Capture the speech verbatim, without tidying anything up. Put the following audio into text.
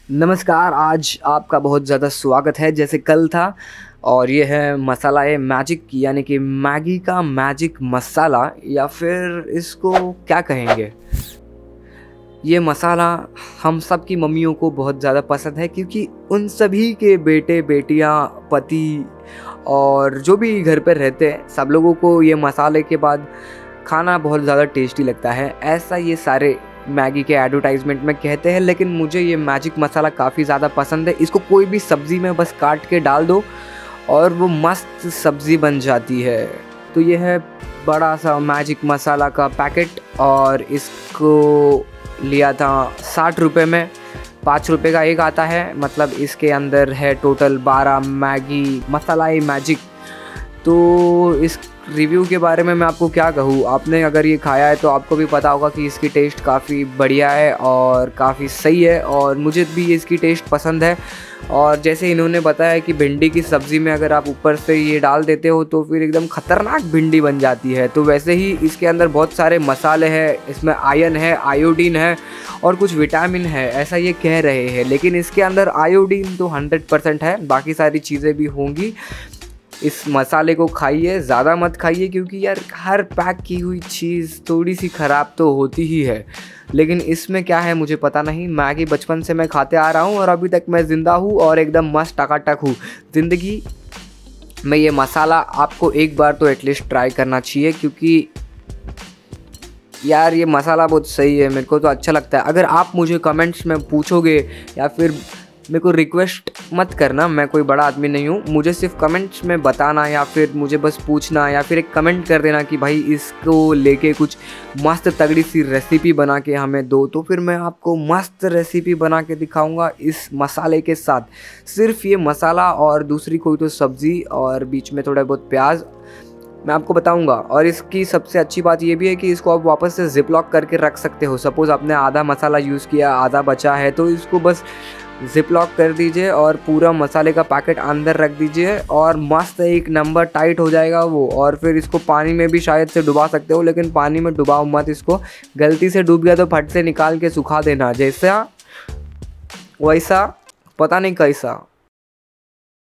नमस्कार, आज आपका बहुत ज़्यादा स्वागत है जैसे कल था। और ये है मसाला ए मैजिक, यानी कि मैगी का मैजिक मसाला, या फिर इसको क्या कहेंगे। ये मसाला हम सब की मम्मियों को बहुत ज़्यादा पसंद है, क्योंकि उन सभी के बेटे बेटियां, पति और जो भी घर पर रहते हैं, सब लोगों को ये मसाले के बाद खाना बहुत ज़्यादा टेस्टी लगता है। ऐसा ये सारे मैगी के एडवर्टाइजमेंट में कहते हैं, लेकिन मुझे ये मैजिक मसाला काफ़ी ज़्यादा पसंद है। इसको कोई भी सब्ज़ी में बस काट के डाल दो और वो मस्त सब्ज़ी बन जाती है। तो ये है बड़ा सा मैजिक मसाला का पैकेट, और इसको लिया था साठ रुपये में। पाँच रुपये का एक आता है, मतलब इसके अंदर है टोटल बारह मैगी मसाला ए मैजिक। तो इस रिव्यू के बारे में मैं आपको क्या कहूँ, आपने अगर ये खाया है तो आपको भी पता होगा कि इसकी टेस्ट काफ़ी बढ़िया है और काफ़ी सही है, और मुझे भी इसकी टेस्ट पसंद है। और जैसे इन्होंने बताया कि भिंडी की सब्ज़ी में अगर आप ऊपर से ये डाल देते हो तो फिर एकदम ख़तरनाक भिंडी बन जाती है। तो वैसे ही इसके अंदर बहुत सारे मसाले हैं, इसमें आयरन है, आयोडीन है और कुछ विटामिन है, ऐसा ये कह रहे हैं। लेकिन इसके अंदर आयोडीन तो हंड्रेड परसेंट है, बाकी सारी चीज़ें भी होंगी। इस मसाले को खाइए, ज़्यादा मत खाइए, क्योंकि यार हर पैक की हुई चीज़ थोड़ी सी ख़राब तो होती ही है। लेकिन इसमें क्या है मुझे पता नहीं। मैगी बचपन से मैं खाते आ रहा हूँ और अभी तक मैं ज़िंदा हूँ और एकदम मस्त टकाटक हूँ ज़िंदगी में। ये मसाला आपको एक बार तो एटलीस्ट ट्राई करना चाहिए, क्योंकि यार ये मसाला बहुत सही है, मेरे को तो अच्छा लगता है। अगर आप मुझे कमेंट्स में पूछोगे या फिर मेरे को रिक्वेस्ट मत करना, मैं कोई बड़ा आदमी नहीं हूँ, मुझे सिर्फ कमेंट्स में बताना या फिर मुझे बस पूछना या फिर एक कमेंट कर देना कि भाई इसको लेके कुछ मस्त तगड़ी सी रेसिपी बना के हमें दो, तो फिर मैं आपको मस्त रेसिपी बना के दिखाऊंगा इस मसाले के साथ। सिर्फ ये मसाला और दूसरी कोई तो सब्ज़ी और बीच में थोड़ा बहुत प्याज मैं आपको बताऊंगा। और इसकी सबसे अच्छी बात ये भी है कि इसको आप वापस से जिप लॉक करके रख सकते हो। सपोज़ आपने आधा मसाला यूज़ किया, आधा बचा है, तो इसको बस जिप लॉक कर दीजिए और पूरा मसाले का पैकेट अंदर रख दीजिए और मस्त एक नंबर टाइट हो जाएगा वो। और फिर इसको पानी में भी शायद से डुबा सकते हो, लेकिन पानी में डुबाओ मत इसको। गलती से डूब गया तो फट से निकाल के सुखा देना, जैसा वैसा पता नहीं कैसा।